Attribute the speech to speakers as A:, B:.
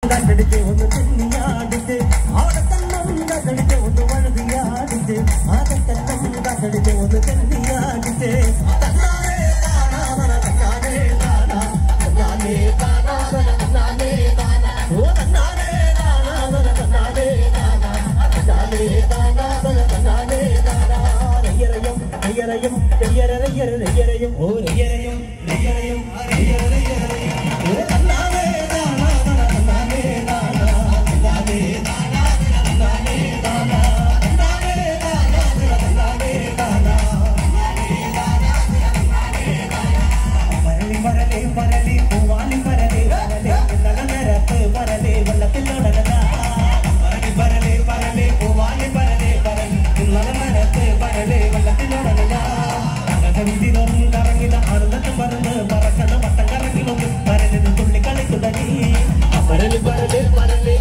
A: കണ്ടടിച്ച് ഒന്ന് തെന്നിയാടിച്ച് അവിടെ കണ്ണം കണ്ടടിച്ച് ഒന്ന് വഴുതിയാടിച്ച് ആകെക്കണ്ണം കണ്ടടിച്ച് ഒന്ന് തെന്നിയാടിച്ച് തന്നാനേ കാണാവന തന്നാനേ കാണാ തന്നാനേ കാണാവന തന്നാനേ കാണാ ഓ തന്നാനേ കാണാവന തന്നാനേ കാണാ തന്നാനേ കാണാവന തന്നാനേ കാണാ രയ്യരയും രയ്യരയും രയ്യര രയ്യരയും ഓ രയ്യരയും രയ്യരയും രയ്യരയും ഓ തന്നാനേ
B: Parale, parale, parale.